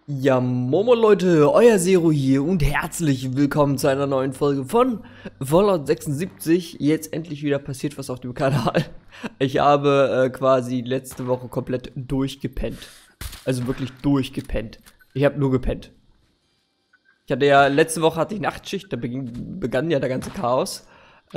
Ja, Momo Leute, euer Zero hier und herzlich willkommen zu einer neuen Folge von Fallout 76. Jetzt endlich wieder passiert was auf dem Kanal. Ich habe quasi letzte Woche komplett durchgepennt. Also wirklich durchgepennt. Ich habe nur gepennt. Ich hatte ja, letzte Woche hatte ich Nachtschicht, da begann ja der ganze Chaos.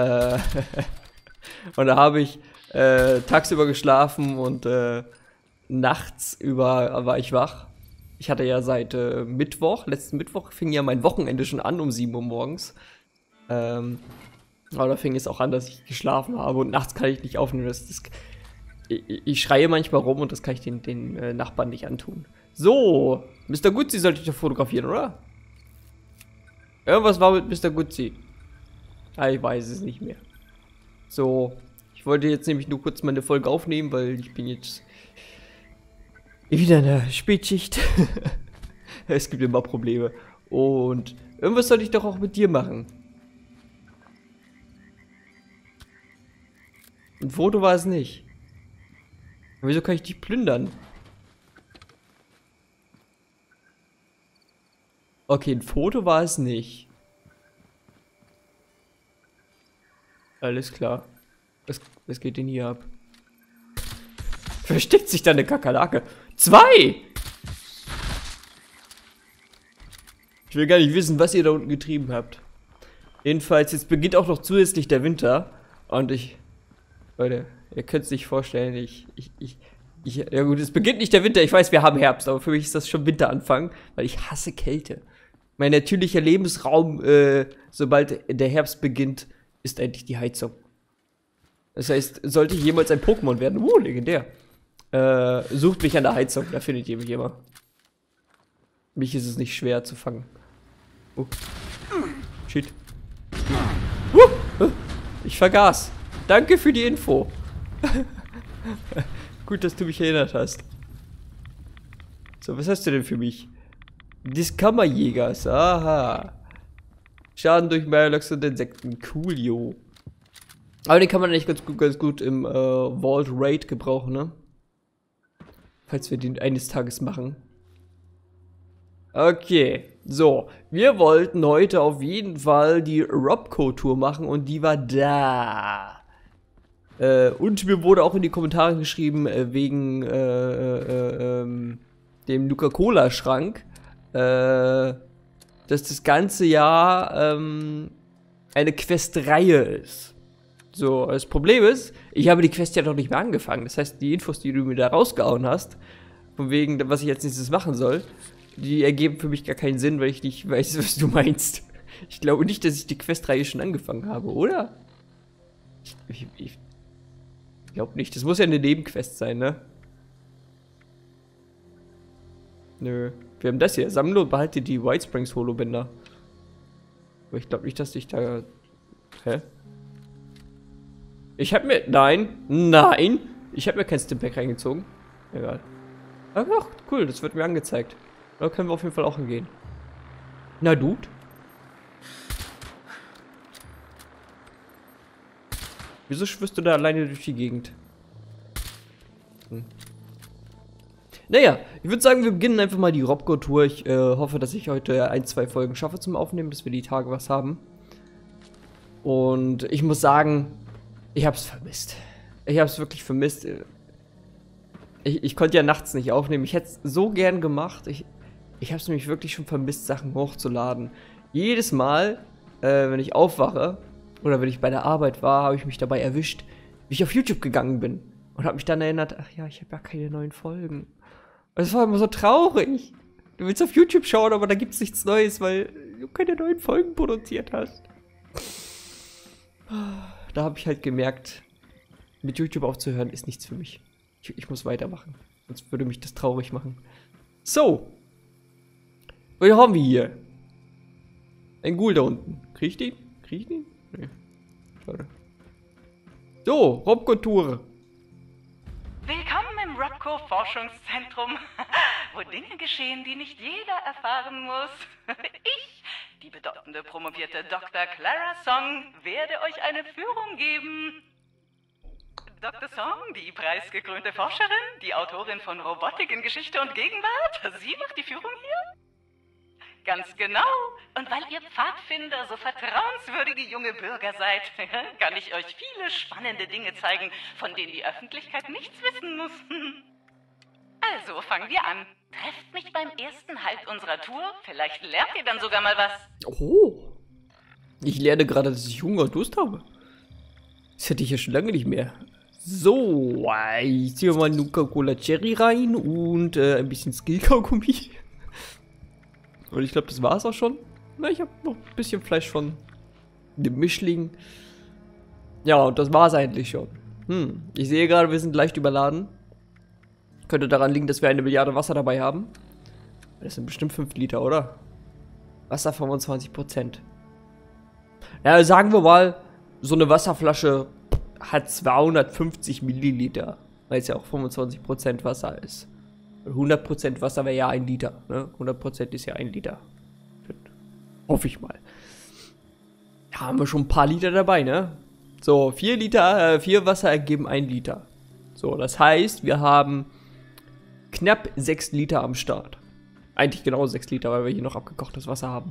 Und da habe ich tagsüber geschlafen und nachts über war ich wach. Ich hatte ja seit letzten Mittwoch fing ja mein Wochenende schon an um 7 Uhr morgens. Aber da fing es auch an, dass ich geschlafen habe und nachts kann ich nicht aufnehmen. Ich schreie manchmal rum und das kann ich den Nachbarn nicht antun. So, Mr. Guzzi sollte ich doch fotografieren, oder? Irgendwas war mit Mr. Guzzi. Ah, ich weiß es nicht mehr. So, ich wollte jetzt nämlich nur kurz meine Folge aufnehmen, weil ich bin jetzt wieder in der Spätschicht. Es gibt immer Probleme. Und irgendwas sollte ich doch auch mit dir machen. Ein Foto war es nicht. Wieso kann ich dich plündern? Okay, ein Foto war es nicht. Alles klar. Was geht denn hier ab? Versteckt sich da eine Kakerlake? 2! Ich will gar nicht wissen, was ihr da unten getrieben habt. Jedenfalls, jetzt beginnt auch noch zusätzlich der Winter. Und Leute, ihr könnt es nicht vorstellen, ja gut, es beginnt nicht der Winter, ich weiß, wir haben Herbst, aber für mich ist das schon Winteranfang, weil ich hasse Kälte. Mein natürlicher Lebensraum, sobald der Herbst beginnt, ist eigentlich die Heizung. Das heißt, sollte ich jemals ein Pokémon werden, legendär, sucht mich an der Heizung, da findet ihr mich immer. Mich ist es nicht schwer zu fangen. Oh. Shit. Ich vergaß. Danke für die Info. Gut, dass du mich erinnert hast. So, was hast du denn für mich? Des Kammerjägers. Aha. Schaden durch Mirlox und Insekten. Coolio. Aber den kann man eigentlich ganz gut im Vault Raid gebrauchen, ne? Falls wir den eines Tages machen. Okay, so. Wir wollten heute auf jeden Fall die Robco-Tour machen und die war da. Und mir wurde auch in die Kommentare geschrieben, wegen dem Nuka-Cola-Schrank, dass das ganze Jahr eine Quest-Reihe ist. So, das Problem ist, ich habe die Quest ja noch nicht mehr angefangen. Das heißt, die Infos, die du mir da rausgehauen hast, von wegen, was ich jetzt nächstes machen soll, die ergeben für mich gar keinen Sinn, weil ich nicht weiß, was du meinst. Ich glaube nicht, dass ich die Quest-Reihe schon angefangen habe, oder? Ich glaube nicht. Das muss ja eine Nebenquest sein, ne? Nö. Wir haben das hier. Sammle und behalte die White Springs Holobänder. Aber ich glaube nicht, dass ich da... Hä? Ich habe mir... Nein! Ich habe mir kein Stimpack reingezogen. Egal. Aber ach, cool, das wird mir angezeigt. Da können wir auf jeden Fall auch hingehen. Na, Dude? Wieso schwirrst du da alleine durch die Gegend? Naja, ich würde sagen, wir beginnen einfach mal die Robco-Tour. Ich hoffe, dass ich heute 1, 2 Folgen schaffe zum Aufnehmen, dass wir die Tage was haben. Und ich muss sagen, ich habe es vermisst. Ich habe es wirklich vermisst. Ich konnte ja nachts nicht aufnehmen. Ich hätte es so gern gemacht. Ich habe es nämlich wirklich schon vermisst, Sachen hochzuladen. Jedes Mal, wenn ich aufwache oder wenn ich bei der Arbeit war, habe ich mich dabei erwischt, wie ich auf YouTube gegangen bin. Und habe mich dann erinnert, ach ja, ich habe ja keine neuen Folgen. Und es war immer so traurig. Du willst auf YouTube schauen, aber da gibt es nichts Neues, weil du keine neuen Folgen produziert hast. Da habe ich halt gemerkt, mit YouTube aufzuhören ist nichts für mich. Ich muss weitermachen. Sonst würde mich das traurig machen. So. Was haben wir hier? Ein Ghoul da unten. Krieg ich den? Krieg ich den? Nee. Schade. So, Robco-Tour. Willkommen im Robco-Forschungszentrum, wo Dinge geschehen, die nicht jeder erfahren muss. Ich, die bedeutende promovierte Dr. Clara Song, werde euch eine Führung geben. Dr. Song, die preisgekrönte Forscherin, die Autorin von Robotik in Geschichte und Gegenwart, sie macht die Führung hier? Ganz genau. Und weil ihr Pfadfinder so vertrauenswürdige junge Bürger seid, kann ich euch viele spannende Dinge zeigen, von denen die Öffentlichkeit nichts wissen muss. Also, fangen wir an. Trefft mich beim ersten Halt unserer Tour. Vielleicht lernt ihr dann sogar mal was. Oh. Ich lerne gerade, dass ich Hunger und Durst habe. Das hätte ich ja schon lange nicht mehr. So, ich ziehe mal Nuka-Cola Cherry rein und ein bisschen Skill-Kaugummi. Und ich glaube, das war es auch schon. Na, ich habe noch ein bisschen Fleisch von dem Mischling. Ja, und das war es eigentlich schon. Ich sehe gerade, wir sind leicht überladen. Könnte daran liegen, dass wir 1 Milliarde Wasser dabei haben. Das sind bestimmt 5 Liter, oder? Wasser 25%. Ja, sagen wir mal, so eine Wasserflasche hat 250 Milliliter. Weil es ja auch 25% Wasser ist. 100% Wasser wäre ja 1 Liter. Ne? 100% ist ja 1 Liter. Hoffe ich mal. Da haben wir schon ein paar Liter dabei, ne? So, 4 Wasser ergeben 1 Liter. So, das heißt, wir haben knapp 6 Liter am Start. Eigentlich genau 6 Liter, weil wir hier noch abgekochtes Wasser haben.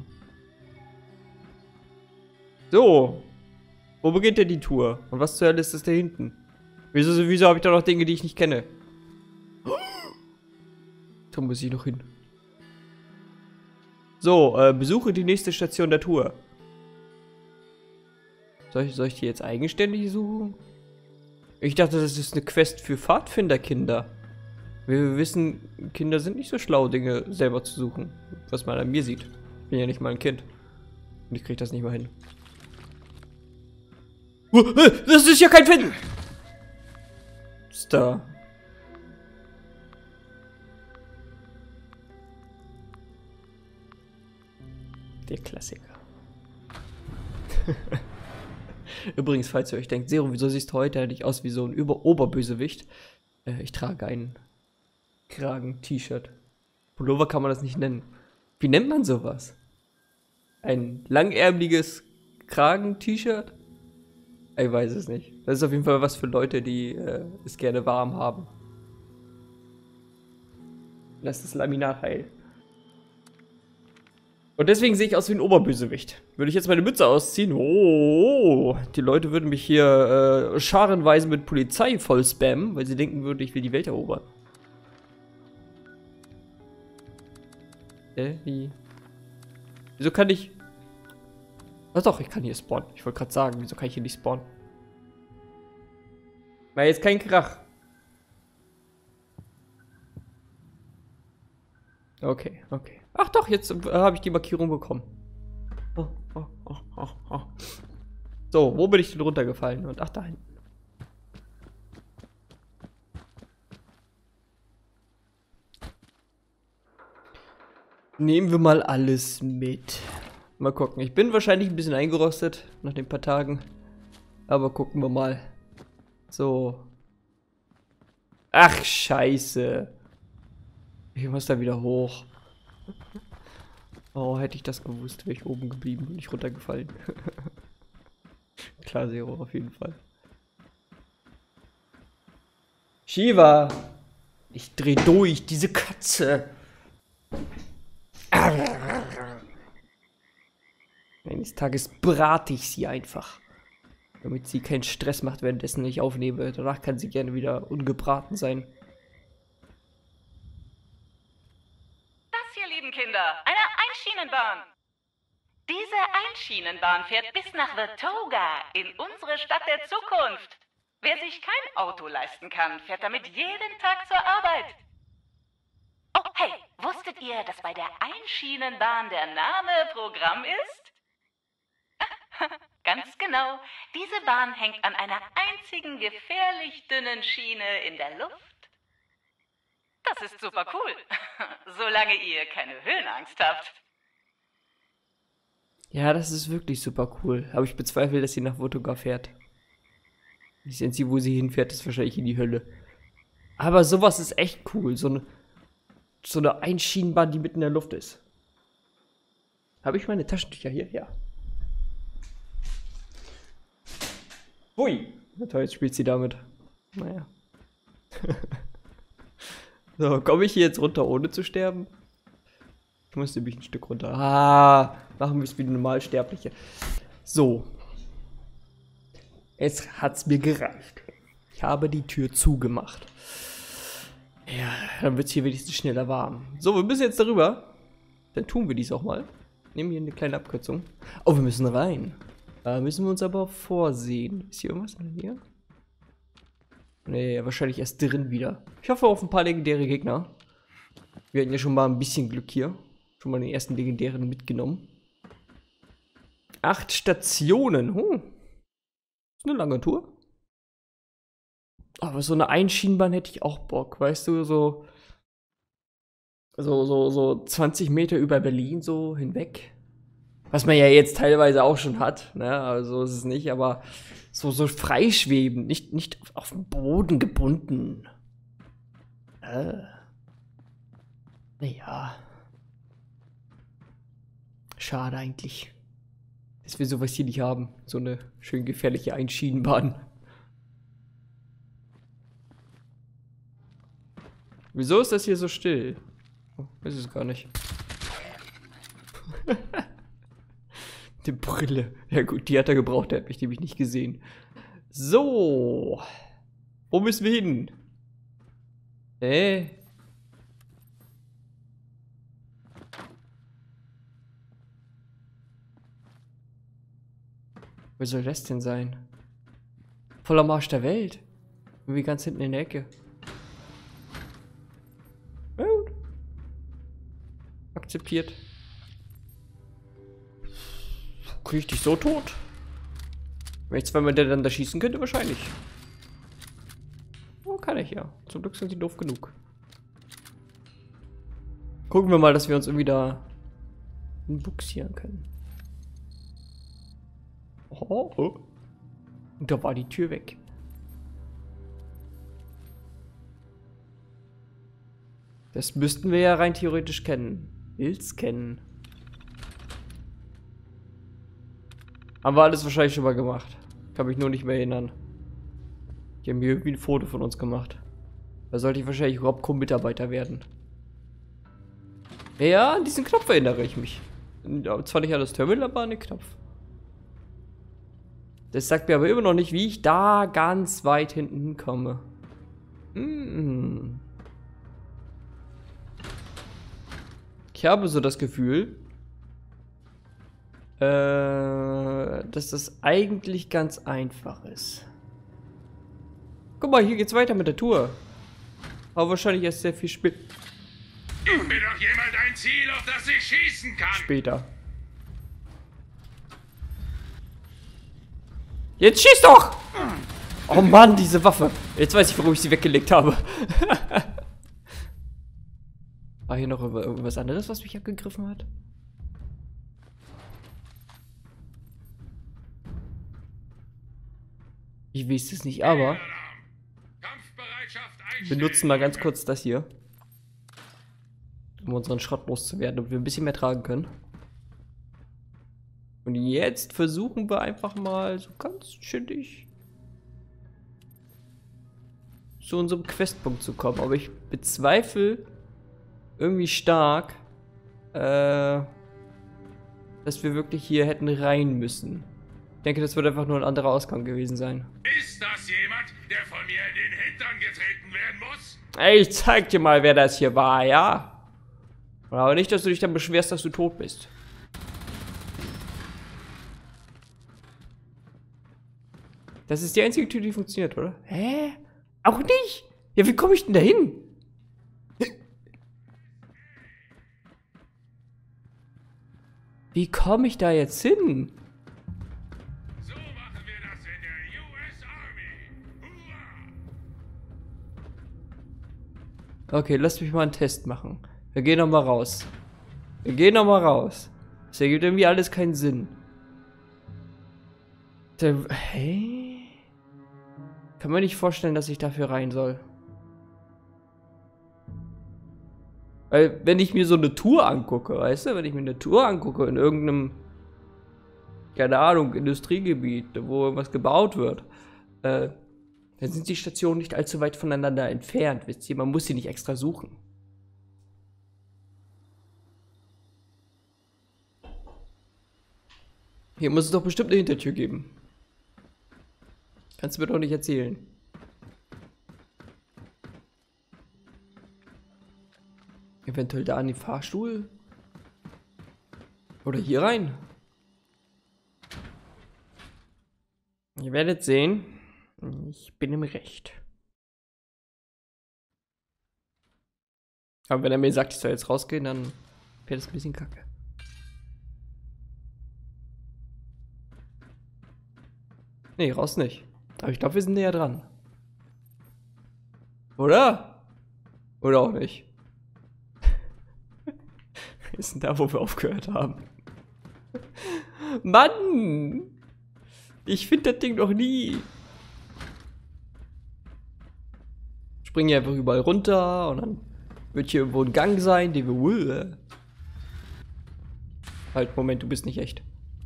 So. Wo beginnt denn die Tour? Und was zur Hölle ist das da hinten? Wieso habe ich da noch Dinge, die ich nicht kenne? Da muss ich noch hin. So, besuche die nächste Station der Tour. Soll ich die jetzt eigenständig suchen? Ich dachte, das ist eine Quest für Pfadfinderkinder. Wir wissen, Kinder sind nicht so schlau, Dinge selber zu suchen. Was man an mir sieht. Ich bin ja nicht mal ein Kind. Und ich krieg das nicht mal hin. Das ist ja kein Finden! Star. Der Klassiker. Übrigens, falls ihr euch denkt, Zero, wieso siehst du heute nicht aus wie so ein Oberbösewicht? Ich trage ein Kragen-T-Shirt. Pullover kann man das nicht nennen. Wie nennt man sowas? Ein langärmeliges Kragen-T-Shirt? Ich weiß es nicht. Das ist auf jeden Fall was für Leute, die es gerne warm haben. Lass das Laminat heilen. Und deswegen sehe ich aus wie ein Oberbösewicht. Würde ich jetzt meine Mütze ausziehen, die Leute würden mich hier scharenweise mit Polizei voll spammen, weil sie denken würden, ich will die Welt erobern. Wieso kann ich... Ach doch, ich kann hier spawnen. Ich wollte gerade sagen, wieso kann ich hier nicht spawnen? Weil jetzt kein Krach. Okay. Ach doch, jetzt habe ich die Markierung bekommen. So, wo bin ich denn runtergefallen? Und ach, da hinten. Nehmen wir mal alles mit. Mal gucken. Ich bin wahrscheinlich ein bisschen eingerostet nach den paar Tagen. Aber gucken wir mal. So. Ach, scheiße. Ich muss da wieder hoch. Oh, hätte ich das gewusst, wäre ich oben geblieben und nicht runtergefallen. Klar, Zero, auf jeden Fall. Shiva! Ich dreh durch, diese Katze! Eines Tages brate ich sie einfach. Damit sie keinen Stress macht, währenddessen ich aufnehme. Danach kann sie gerne wieder ungebraten sein. Das hier, lieben Kinder, eine Einschienenbahn. Diese Einschienenbahn fährt bis nach Watoga, in unsere Stadt der Zukunft. Wer sich kein Auto leisten kann, fährt damit jeden Tag zur Arbeit. Oh, hey, wusstet ihr, dass bei der Einschienenbahn der Name Programm ist? Ganz genau. Diese Bahn hängt an einer einzigen gefährlich dünnen Schiene in der Luft. Das ist super cool. Solange ihr keine Höhenangst habt. Ja, das ist wirklich super cool. Aber ich bezweifle, dass sie nach Watoga fährt. Ich sehe sie, wo sie hinfährt, ist wahrscheinlich in die Hölle. Aber sowas ist echt cool. So eine Einschienenbahn, die mitten in der Luft ist. Habe ich meine Taschentücher hier? Ja. Hui. Na toll, jetzt spielt sie damit. Naja. So, komme ich hier jetzt runter, ohne zu sterben? Ich muss nämlich ein Stück runter. Ah, machen wir es wie Normalsterbliche. So. Jetzt hat's mir gereicht. Ich habe die Tür zugemacht. Ja, dann wird es hier wenigstens schneller warm. So, wir müssen jetzt darüber. Dann tun wir dies auch mal. Nehmen hier eine kleine Abkürzung. Oh, wir müssen rein. Da müssen wir uns aber vorsehen. Ist hier irgendwas in der Nähe? Nee, wahrscheinlich erst drin wieder. Ich hoffe auf ein paar legendäre Gegner. Wir hatten ja schon mal ein bisschen Glück hier. Schon mal den ersten legendären mitgenommen. 8 Stationen. Ist eine lange Tour. Aber so eine Einschienenbahn hätte ich auch Bock. Weißt du, so 20 Meter über Berlin so hinweg. Was man ja jetzt teilweise auch schon hat. Ne? Also ist es nicht, aber so freischweben. Nicht auf dem Boden gebunden. Naja. Schade eigentlich. Dass wir sowas hier nicht haben. So eine schön gefährliche Einschienenbahn. Wieso ist das hier so still? Oh, ist es gar nicht. Die Brille. Ja gut, die hat er gebraucht, der hat mich nämlich nicht gesehen. So. Wo müssen wir hin? Wo soll das denn sein? Voller Marsch der Welt. Irgendwie ganz hinten in der Ecke. Gut. Akzeptiert. Krieg ich dich so tot? Wenn ich zweimal der dann da schießen könnte, wahrscheinlich. Oh, kann ich ja. Zum Glück sind sie doof genug. Gucken wir mal, dass wir uns irgendwie da buxieren können. Oh. Und da war die Tür weg. Das müssten wir ja rein theoretisch kennen. Will's kennen. Haben wir alles wahrscheinlich schon mal gemacht. Kann mich nur nicht mehr erinnern. Die haben hier irgendwie ein Foto von uns gemacht. Da sollte ich wahrscheinlich Robcom-Mitarbeiter werden. Ja, an diesen Knopf erinnere ich mich. Zwar nicht an das Terminal, aber an den Knopf. Das sagt mir aber immer noch nicht, wie ich da ganz weit hinten hinkomme. Ich habe so das Gefühl, dass das eigentlich ganz einfach ist. Guck mal, hier geht's weiter mit der Tour. Aber wahrscheinlich erst sehr viel später. Gib mir doch jemand ein Ziel, auf das ich schießen kann. Später. Jetzt schieß doch! Oh Mann, diese Waffe. Jetzt weiß ich, warum ich sie weggelegt habe. War hier noch irgendwas anderes, was mich abgegriffen hat? Ich weiß es nicht, aber wir nutzen mal ganz kurz das hier, um unseren Schrott loszuwerden, damit wir ein bisschen mehr tragen können. Und jetzt versuchen wir einfach mal so ganz chillig zu unserem Questpunkt zu kommen. Aber ich bezweifle irgendwie stark, dass wir wirklich hier hätten rein müssen. Ich denke, das wird einfach nur ein anderer Ausgang gewesen sein. Ist das jemand, der von mir in den Hintern getreten werden muss? Ey, ich zeig dir mal, wer das hier war, ja? Aber nicht, dass du dich dann beschwerst, dass du tot bist. Das ist die einzige Tür, die funktioniert, oder? Hä? Auch nicht? Ja, wie komme ich denn da hin? Wie komme ich da jetzt hin? So machen wir das in der US Army. Hurra! Okay, lass mich mal einen Test machen. Wir gehen noch mal raus. Wir gehen noch mal raus. Das ergibt irgendwie alles keinen Sinn. Hey? Kann man nicht vorstellen, dass ich dafür rein soll. Weil, wenn ich mir so eine Tour angucke, weißt du, wenn ich mir eine Tour angucke in irgendeinem, keine Ahnung, Industriegebiet, wo irgendwas gebaut wird, Dann sind die Stationen nicht allzu weit voneinander entfernt, wisst ihr? Man muss sie nicht extra suchen. Hier muss es doch bestimmt eine Hintertür geben. Kannst du mir doch nicht erzählen. Eventuell da an den Fahrstuhl? Oder hier rein? Ihr werdet sehen, ich bin im Recht. Aber wenn er mir sagt, ich soll jetzt rausgehen, dann wäre das ein bisschen kacke. Nee, raus nicht. Aber ich glaube, wir sind näher dran. Oder? Oder auch nicht. Wir sind da, wo wir aufgehört haben. Mann! Ich finde das Ding noch nie. Springen hier einfach überall runter und dann wird hier irgendwo ein Gang sein, den wir... Halt, Moment, du bist nicht echt.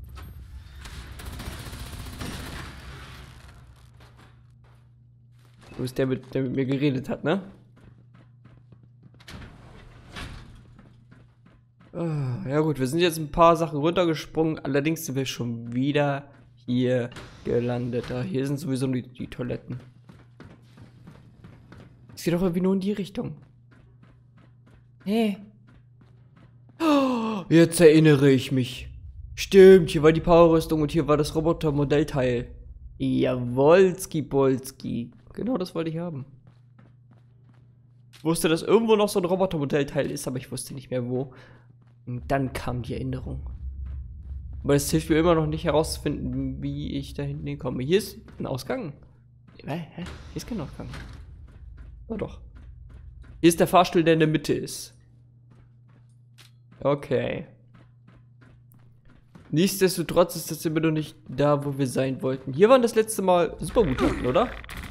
Du bist der mit mir geredet hat, ne? Ja gut, wir sind jetzt ein paar Sachen runtergesprungen, allerdings sind wir schon wieder hier gelandet. Hier sind sowieso die Toiletten. Es geht doch irgendwie nur in die Richtung. Hey. Oh, jetzt erinnere ich mich. Stimmt, hier war die Powerrüstung und hier war das Roboter-Modellteil. Jawolski Bolski. Genau das wollte ich haben. Ich wusste, dass irgendwo noch so ein Roboter-Modellteil ist, aber ich wusste nicht mehr wo. Und dann kam die Erinnerung. Aber es hilft mir immer noch nicht herauszufinden, wie ich da hinten hinkomme. Hier ist ein Ausgang. Hä? Hier ist kein Ausgang. Oh doch. Hier ist der Fahrstuhl, der in der Mitte ist. Okay. Nichtsdestotrotz ist das immer noch nicht da, wo wir sein wollten. Hier waren das letzte Mal super gut, oder?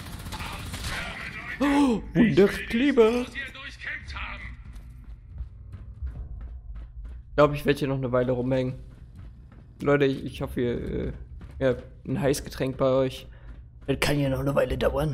Oh, Wunderkleber. Ich glaube, ich werde hier noch eine Weile rumhängen. Leute, ich hoffe, ihr habt ein Heißgetränk bei euch. Das kann ja noch eine Weile dauern.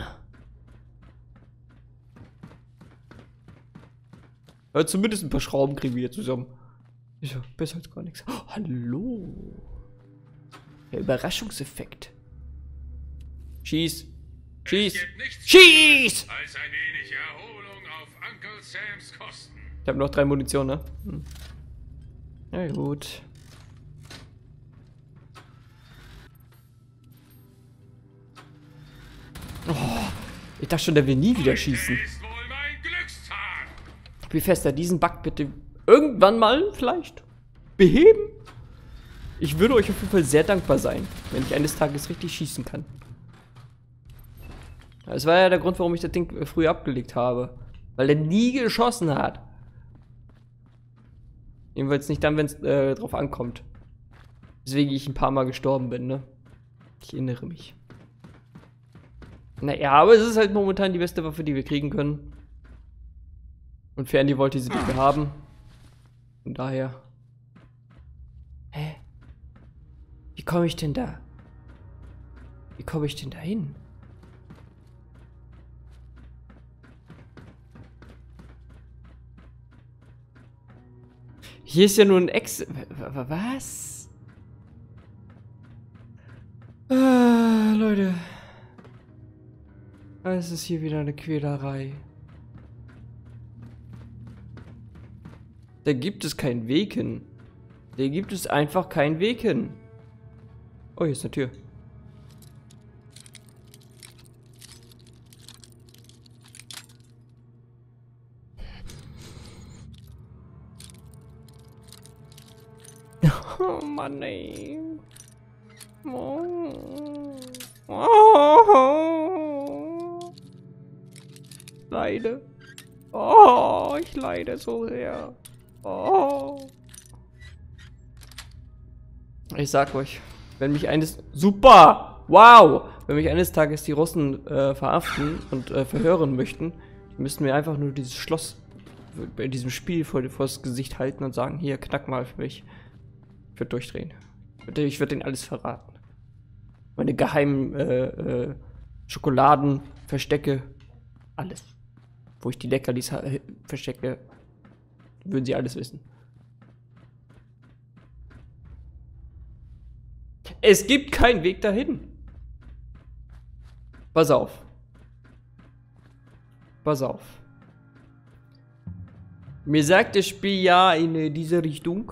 Aber zumindest ein paar Schrauben kriegen wir hier zusammen. Ist ja besser als gar nichts. Oh, hallo. Der Überraschungseffekt. Schieß. Schieß. Schieß! Als ein wenig Erholung auf Uncle Sams Kosten. Ich habe noch 3 Munition, ne? Na gut. Oh, ich dachte schon, der will nie wieder schießen. Ist wohl mein Glückstag. Wie fest er diesen Bug bitte irgendwann mal vielleicht beheben? Ich würde euch auf jeden Fall sehr dankbar sein, wenn ich eines Tages richtig schießen kann. Das war ja der Grund, warum ich das Ding früher abgelegt habe. Weil er nie geschossen hat. Jedenfalls nicht dann, wenn es drauf ankommt. Deswegen ich ein paar Mal gestorben bin, ne? Ich erinnere mich. Naja, aber es ist halt momentan die beste Waffe, die wir kriegen können. Und Ferdi wollte sie nicht mehr haben. Von daher. Hä? Wie komme ich denn da? Wie komme ich denn da hin? Hier ist ja nur ein Was? Ah, Leute. Es ist hier wieder eine Quälerei. Da gibt es keinen Weg hin. Da gibt es einfach keinen Weg hin. Oh, hier ist eine Tür. Oh Mann, ey. Oh. Oh. Leide. Oh, ich leide so sehr. Oh. Ich sag euch, wenn mich eines... Super! Wow! Wenn mich eines Tages die Russen verhaften und verhören möchten, müssten wir einfach nur dieses Schloss bei diesem Spiel vor das Gesicht halten und sagen, hier, knack mal für mich. Ich würde durchdrehen. Ich würde denen alles verraten. Meine geheimen Schokoladen, Verstecke, alles. Wo ich die Leckerlis verstecke, würden sie alles wissen. Es gibt keinen Weg dahin. Pass auf. Pass auf. Mir sagt das Spiel ja in diese Richtung.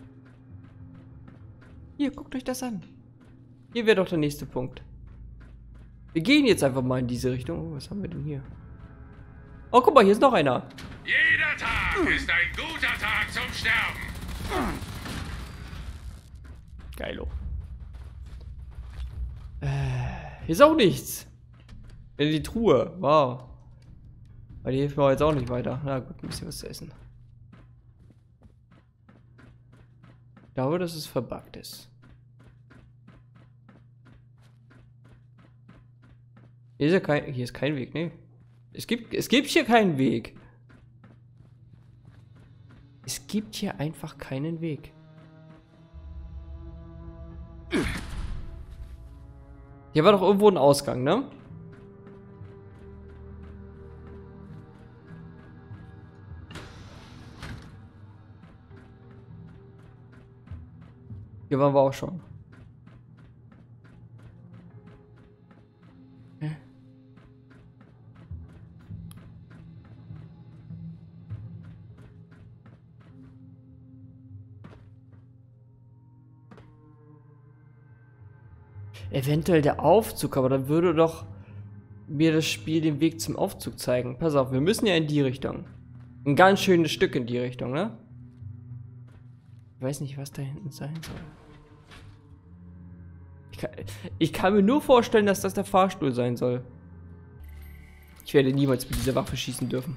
Hier, guckt euch das an. Hier wäre doch der nächste Punkt. Wir gehen jetzt einfach mal in diese Richtung. Oh, was haben wir denn hier? Oh, guck mal, hier ist noch einer. Jeder Tag ist ein guter Tag zum Sterben. Geilo. Hier ist auch nichts. In die Truhe. Wow. Aber die hilft mir jetzt auch nicht weiter. Na gut, ein bisschen was zu essen. Ich glaube, dass es verbuggt ist. Hier ist kein Weg, ne? Es gibt hier keinen Weg. Es gibt hier einfach keinen Weg. Hier war doch irgendwo ein Ausgang, ne? Hier waren wir auch schon. Hä? Eventuell der Aufzug, aber dann würde doch mir das Spiel den Weg zum Aufzug zeigen. Pass auf, wir müssen ja in die Richtung. Ein ganz schönes Stück in die Richtung, ne? Ich weiß nicht, was da hinten sein soll. Ich kann mir nur vorstellen, dass das der Fahrstuhl sein soll. Ich werde niemals mit dieser Waffe schießen dürfen.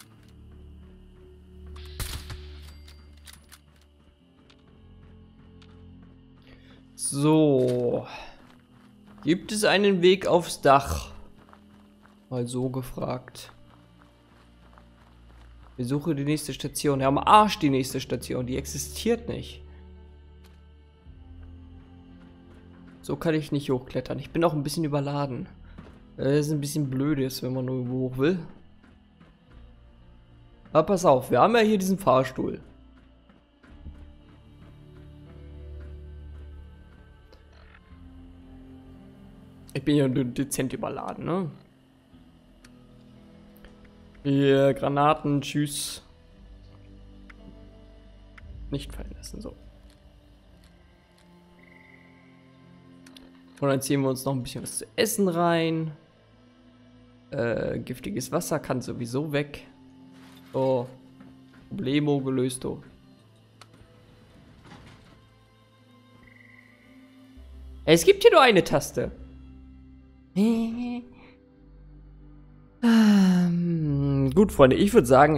So. Gibt es einen Weg aufs Dach? Mal so gefragt. Besuche die nächste Station. Ja, am Arsch die nächste Station. Die existiert nicht. So kann ich nicht hochklettern. Ich bin auch ein bisschen überladen. Das ist ein bisschen blöd, wenn man nur hoch will. Aber pass auf, wir haben ja hier diesen Fahrstuhl. Ich bin ja dezent überladen, ne? Hier, Granaten, tschüss. Nicht fallen lassen, so. Und dann ziehen wir uns noch ein bisschen was zu essen rein. Giftiges Wasser kann sowieso weg. So. Problemo gelöst, oh. Es gibt hier nur eine Taste. Gut, Freunde, ich würde sagen,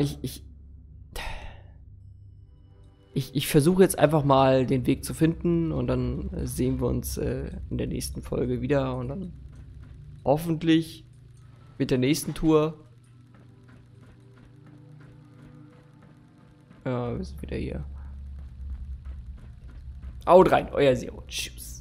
ich versuche jetzt einfach mal den Weg zu finden und dann sehen wir uns in der nächsten Folge wieder und dann hoffentlich mit der nächsten Tour. Ja, wir sind wieder hier. Haut rein, euer Zero. Tschüss.